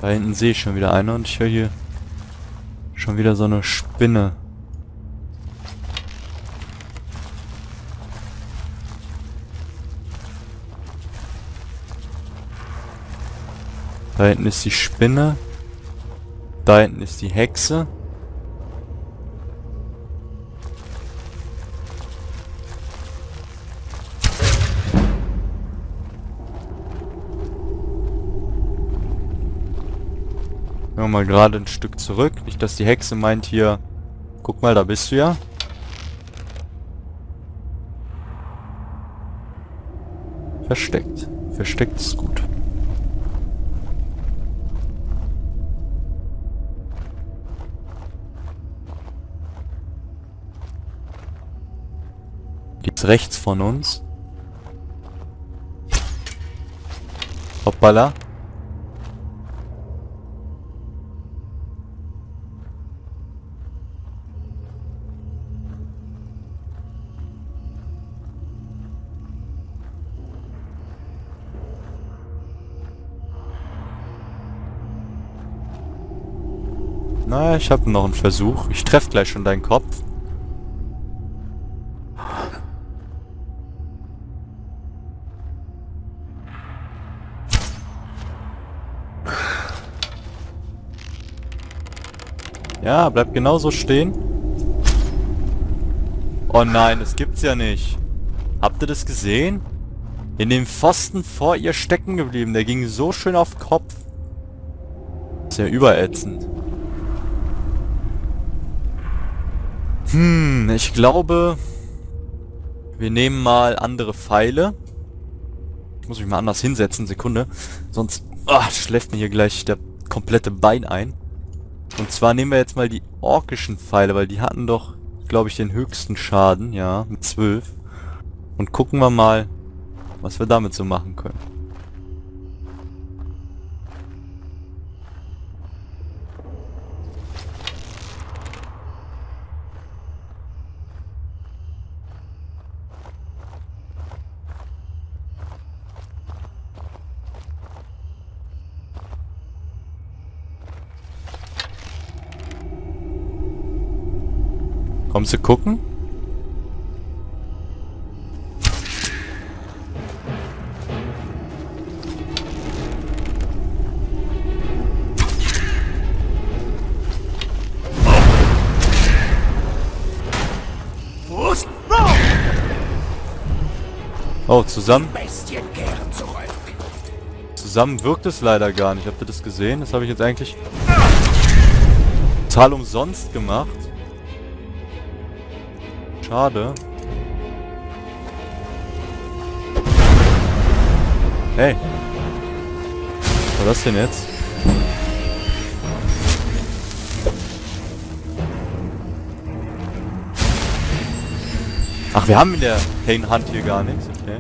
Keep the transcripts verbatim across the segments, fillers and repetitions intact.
Da hinten sehe ich schon wieder eine und ich höre hier schon wieder so eine Spinne. Da hinten ist die Spinne. Da hinten ist die Hexe. Gehen wir mal gerade ein Stück zurück. Nicht, dass die Hexe meint hier... Guck mal, da bist du ja. Versteckt. Versteckt ist gut. Die ist rechts von uns. Hoppala. Na, ich habe noch einen Versuch. Ich treffe gleich schon deinen Kopf. Ja, bleib genauso stehen. Oh nein, das gibt's ja nicht. Habt ihr das gesehen? In dem Pfosten vor ihr stecken geblieben. Der ging so schön auf den Kopf. Ist ja überätzend. Hm, ich glaube, wir nehmen mal andere Pfeile. Ich muss mich mal anders hinsetzen, Sekunde. Sonst oh, schläft mir hier gleich der komplette Bein ein. Und zwar nehmen wir jetzt mal die orkischen Pfeile, weil die hatten doch, glaube ich, den höchsten Schaden, ja, mit zwölf. Und gucken wir mal, was wir damit so machen können. Kommst du gucken? Oh, zusammen? Zusammen wirkt es leider gar nicht. Habt ihr das gesehen? Das habe ich jetzt eigentlich total umsonst gemacht. Schade. Hey. Was war das denn jetzt? Ach, wir haben in der Pain Hunt hier gar nichts, okay.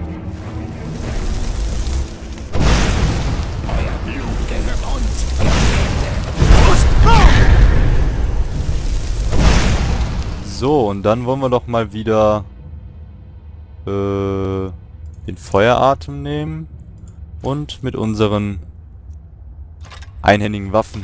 So, und dann wollen wir doch mal wieder äh, den Feueratem nehmen und mit unseren einhändigen Waffen.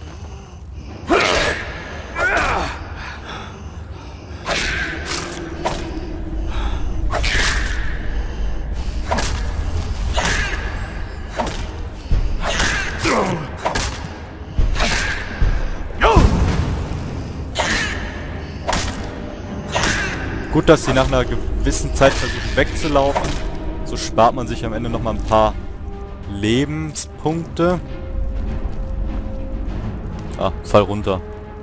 Gut, dass sie nach einer gewissen Zeit versuchen wegzulaufen. So spart man sich am Ende nochmal ein paar Lebenspunkte. Ah, fall runter.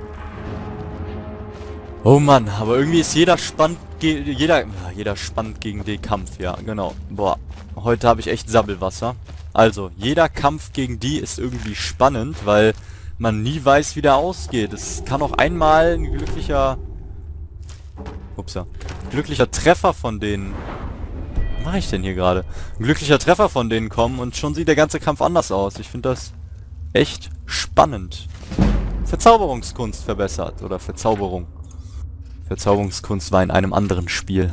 Oh Mann, aber irgendwie ist jeder spannend, jeder, jeder spannend gegen den Kampf, ja, genau. Boah, heute habe ich echt Sabbelwasser. Also, jeder Kampf gegen die ist irgendwie spannend, weil man nie weiß, wie der ausgeht. Es kann auch einmal ein glücklicher... Upsa. Glücklicher Treffer von denen... Was mache ich denn hier gerade? Ein glücklicher Treffer von denen kommen und schon sieht der ganze Kampf anders aus. Ich finde das echt spannend. Verzauberungskunst verbessert. Oder Verzauberung. Verzauberungskunst war in einem anderen Spiel.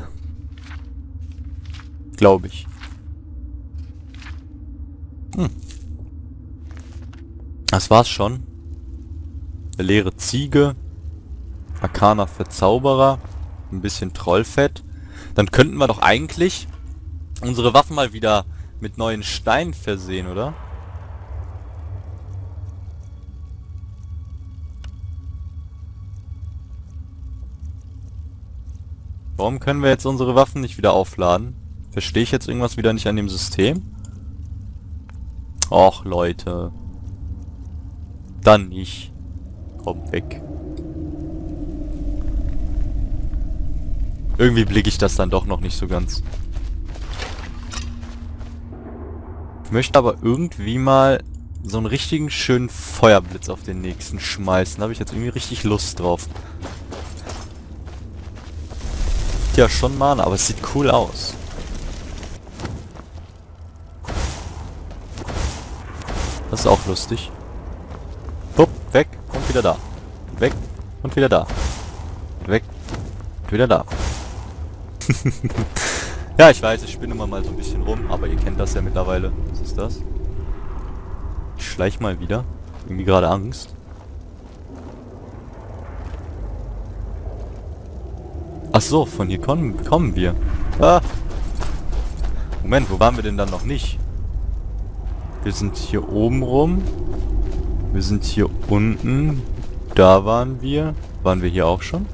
Glaube ich. Hm. Das war's schon. Leere Ziege. Arkaner Verzauberer. Ein bisschen Trollfett. Dann könnten wir doch eigentlich unsere Waffen mal wieder mit neuen Steinen versehen, oder? Warum können wir jetzt unsere Waffen nicht wieder aufladen? Verstehe ich jetzt irgendwas wieder nicht an dem System? Och, Leute. Dann nicht. Komm weg. Irgendwie blicke ich das dann doch noch nicht so ganz. Ich möchte aber irgendwie mal so einen richtigen schönen Feuerblitz auf den nächsten schmeißen. Da habe ich jetzt irgendwie richtig Lust drauf. Ja, schon mal, aber es sieht cool aus. Das ist auch lustig. Pupp, weg und wieder da. Weg und wieder da. Weg und wieder da. Ja, ich weiß, ich spinne immer mal so ein bisschen rum, aber ihr kennt das ja mittlerweile. Was ist das? Ich schleich mal wieder. Irgendwie gerade Angst. Ach so, von hier kommen, kommen wir. Ah. Moment, wo waren wir denn dann noch nicht? Wir sind hier oben rum. Wir sind hier unten. Da waren wir. Waren wir hier auch schon?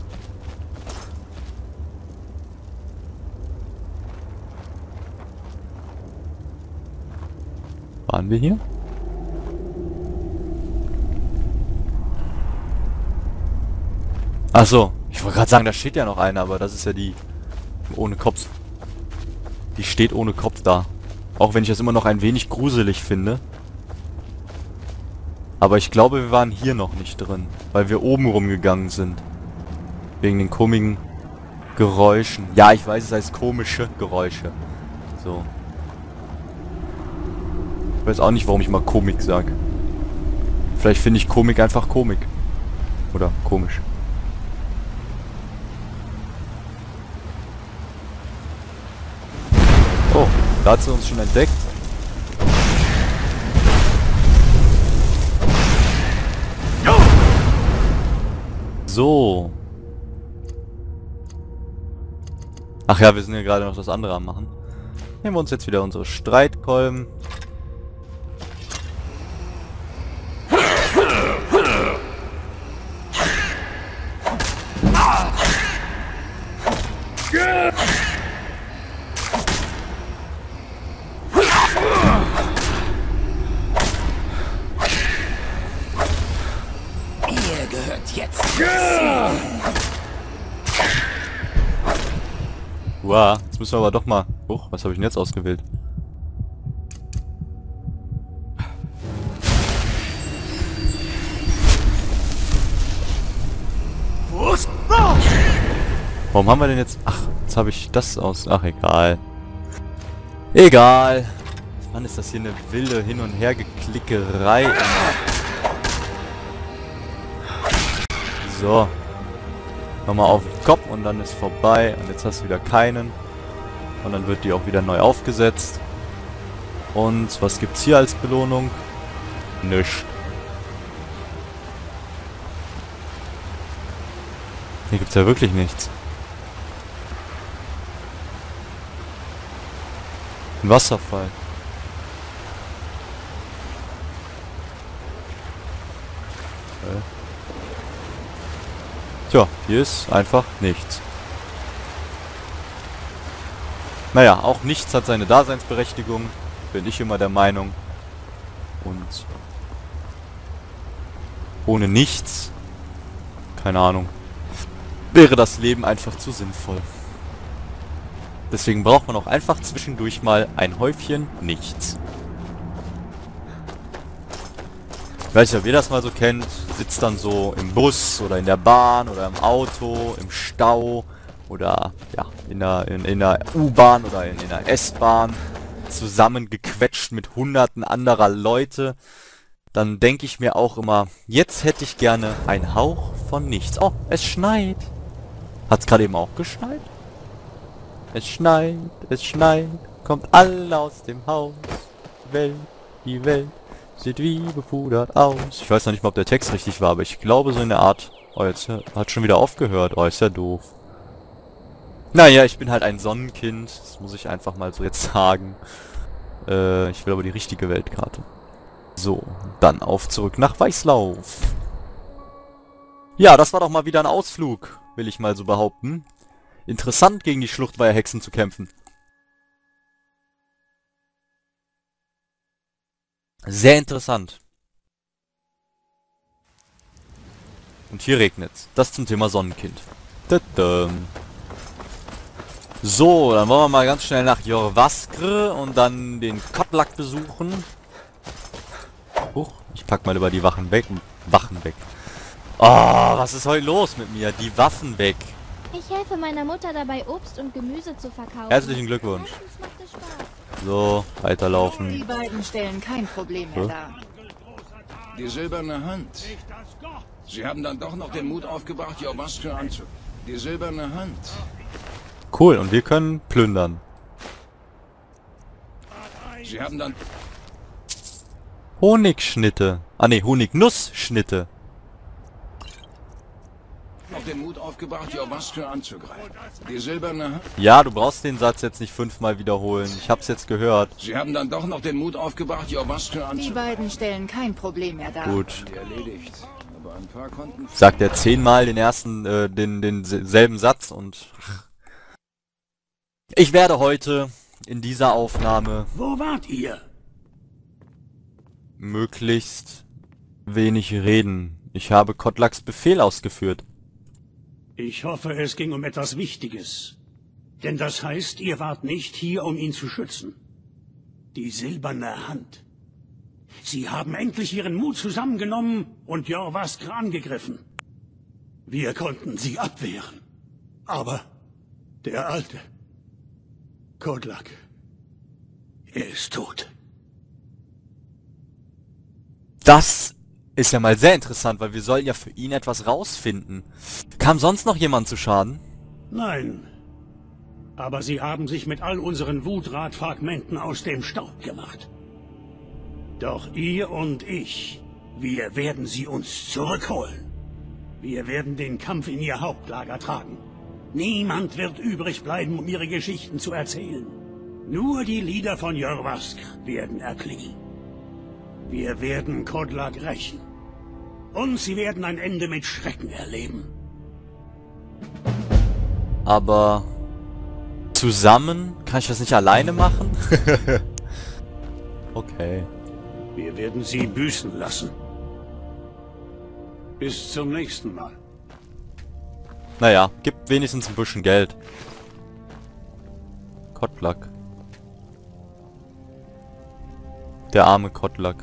Waren wir hier? Ach so. Ich wollte gerade sagen, da steht ja noch einer, aber das ist ja die ohne Kopf. Die steht ohne Kopf da. Auch wenn ich das immer noch ein wenig gruselig finde. Aber ich glaube, wir waren hier noch nicht drin, weil wir oben rumgegangen sind. Wegen den komischen Geräuschen. Ja, ich weiß, es heißt komische Geräusche. So. Ich weiß auch nicht, warum ich mal Komik sage. Vielleicht finde ich Komik einfach Komik. Oder komisch. Oh, da hat sie uns schon entdeckt. So. Ach ja, wir sind ja gerade noch das andere am machen. Nehmen wir uns jetzt wieder unsere Streitkolben. Ihr gehört jetzt. Wow, jetzt müssen wir aber doch mal... Huch, was habe ich denn jetzt ausgewählt? Warum haben wir denn jetzt... Ach, jetzt habe ich das aus... Ach, egal. Egal. Mann, ist das hier eine wilde Hin- und Hergeklickerei. So. Nochmal auf den Kopf und dann ist vorbei. Und jetzt hast du wieder keinen. Und dann wird die auch wieder neu aufgesetzt. Und was gibt's hier als Belohnung? Nichts. Hier gibt's ja wirklich nichts. Ein Wasserfall. Okay. Tja, hier ist einfach nichts. Naja, auch nichts hat seine Daseinsberechtigung, bin ich immer der Meinung. Und ohne nichts, keine Ahnung, wäre das Leben einfach zu sinnvoll. Deswegen braucht man auch einfach zwischendurch mal ein Häufchen nichts. Ich weiß nicht, ob ihr das mal so kennt, sitzt dann so im Bus oder in der Bahn oder im Auto, im Stau oder ja, in der, in, in der U-Bahn oder in, in der S-Bahn, zusammengequetscht mit hunderten anderer Leute. Dann denke ich mir auch immer, jetzt hätte ich gerne einen Hauch von nichts. Oh, es schneit. Hat es gerade eben auch geschneit? Es schneit, es schneit, kommt alle aus dem Haus. Die Welt, die Welt, Sieht wie bepudert aus. Ich weiß noch nicht mal, ob der Text richtig war, aber ich glaube so in der Art. Oh, jetzt hat schon wieder aufgehört. Oh, ist ja doof. Naja, ich bin halt ein Sonnenkind. Das muss ich einfach mal so jetzt sagen. Äh, ich will aber die richtige Weltkarte. So, dann auf zurück nach Weißlauf. Ja, das war doch mal wieder ein Ausflug, will ich mal so behaupten. Interessant, gegen die Schluchtweiher-Hexen zu kämpfen. Sehr interessant. Und hier regnet's. Das zum Thema Sonnenkind. Tadam. So, dann wollen wir mal ganz schnell nach Jorrvaskr und dann den Kotlak besuchen. Huch, ich pack mal über die Wachen weg. Wachen weg. Oh, was ist heute los mit mir? Die Waffen weg. Ich helfe meiner Mutter dabei, Obst und Gemüse zu verkaufen. Herzlichen Glückwunsch. Meistens macht es Spaß. So, weiterlaufen. Die beiden stellen kein Problem mehr Hä? dar. Die silberne Hand. Sie haben dann doch noch den Mut aufgebracht, Jorrvaskr anzugreifen. Die silberne Hand. Cool, und wir können plündern. Sie haben dann Honigschnitte. Ah ne, Honignussschnitte. noch den Mut aufgebracht, Jorrvaskr anzugreifen. Die silberne Hand. Ja, du brauchst den Satz jetzt nicht fünfmal wiederholen. Ich hab's jetzt gehört. Sie haben dann doch noch den Mut aufgebracht, Jorrvaskr Die anzugreifen. beiden stellen kein Problem mehr dar. Gut. Erledigt. Aber ein paar konnten... Sagt er zehnmal den ersten, äh, den, den selben Satz und... Ich werde heute in dieser Aufnahme Wo wart ihr? möglichst wenig reden. Ich habe Kotlaks Befehl ausgeführt. Ich hoffe, es ging um etwas Wichtiges. Denn das heißt, ihr wart nicht hier, um ihn zu schützen. Die silberne Hand. Sie haben endlich ihren Mut zusammengenommen und Jorrvaskr angegriffen. Wir konnten sie abwehren. Aber der alte Kotlak, er ist tot. Das ist ja mal sehr interessant, weil wir sollen ja für ihn etwas rausfinden. Kam sonst noch jemand zu Schaden? Nein. Aber sie haben sich mit all unseren Wutradfragmenten aus dem Staub gemacht. Doch ihr und ich, wir werden sie uns zurückholen. Wir werden den Kampf in ihr Hauptlager tragen. Niemand wird übrig bleiben, um ihre Geschichten zu erzählen. Nur die Lieder von Jorrvaskr werden erklingen. Wir werden Kotlak rächen. Und sie werden ein Ende mit Schrecken erleben. Aber zusammen? Kann ich das nicht alleine machen? Okay. Wir werden sie büßen lassen. Bis zum nächsten Mal. Naja, gib wenigstens ein bisschen Geld. Kotlak. Der arme Kotlak.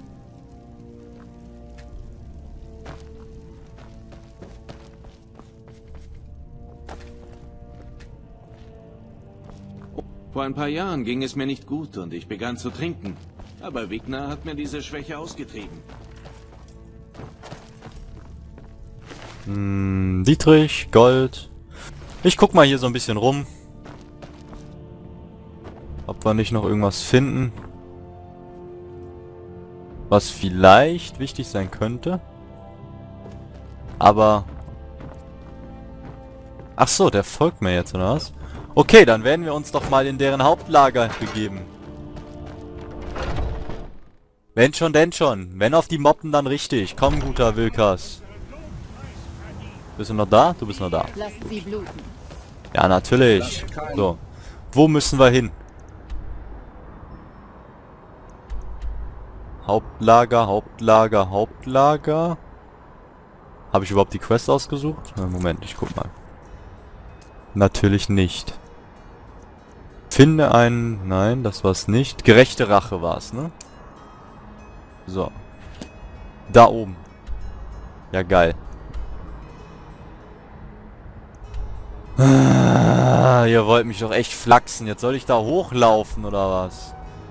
Vor ein paar Jahren ging es mir nicht gut und ich begann zu trinken. Aber Wigner hat mir diese Schwäche ausgetrieben. Hm, Dietrich, Gold. Ich guck mal hier so ein bisschen rum. Ob wir nicht noch irgendwas finden. Was vielleicht wichtig sein könnte. Aber... Ach so, der folgt mir jetzt, oder was? Okay, dann werden wir uns doch mal in deren Hauptlager begeben. Wenn schon, denn schon. Wenn auf die Moppen, dann richtig. Komm, guter Wilkas. Bist du noch da? Du bist noch da. Lasst sie bluten. Ja, natürlich. So. Wo müssen wir hin? Hauptlager, Hauptlager, Hauptlager. Habe ich überhaupt die Quest ausgesucht? Na, Moment, ich guck mal. Natürlich nicht. Finde einen... Nein, das war's nicht. Gerechte Rache war's, ne? So. Da oben. Ja, geil. Ah, ihr wollt mich doch echt flachsen. Jetzt soll ich da hochlaufen, oder was?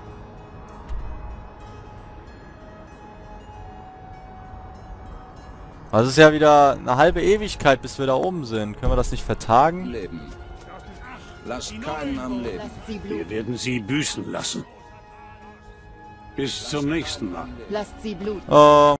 Das ist ja wieder eine halbe Ewigkeit, bis wir da oben sind. Können wir das nicht vertagen? Leben. Lasst keinen am Leben. Lasst sie Wir bluten. werden sie büßen lassen. Bis zum nächsten Mal. Lasst sie bluten. Oh.